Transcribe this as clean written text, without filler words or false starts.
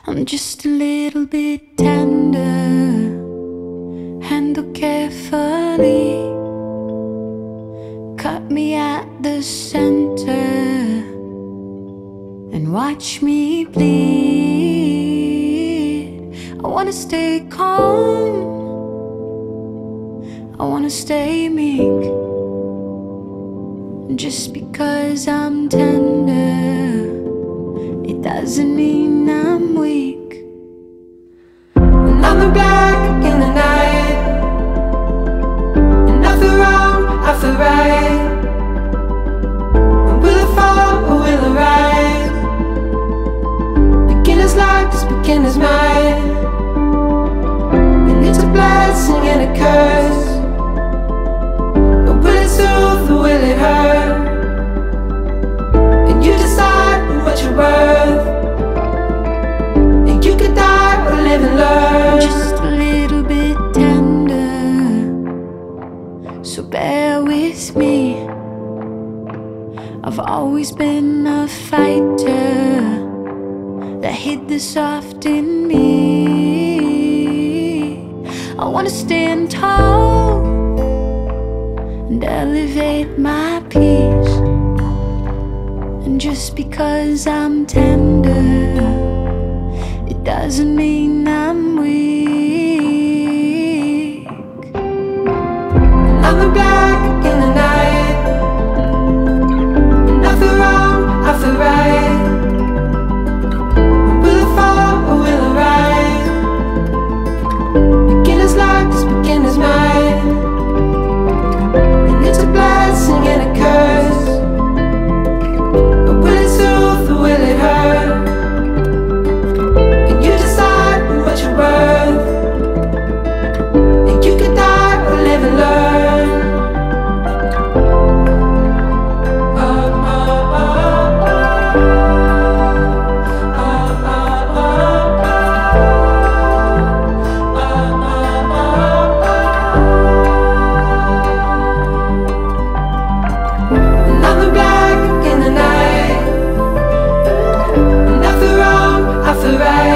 I'm just a little bit tender, handle carefully, cut me at the center and watch me bleed. I wanna stay calm, I wanna stay meek. Just because I'm tender, it doesn't mean I'm weak. And I'm the black in the night, and I feel wrong, I feel right. And will it fall or will it rise? Beginner's luck is beginner's mind, and it's a blessing and a curse. But will it soothe or will it hurt? And you decide what you're worth. And you could die or live and learn. Just a little bit tender, so bear with me. I've always been a fighter that hid the soft in me. I wanna stand tall and elevate my peace. And just because I'm tender, it doesn't mean I'm weak. I'm the black in the night, and I feel wrong, I feel right. Will it fall or will it rise? Beginner's luck is beginner's mind, and it's a blessing and a curse. But will it soothe or will it hurt? And you decide what you're worth. And you could die or live and learn. And I'm the black in the night, and I feel wrong, I feel right.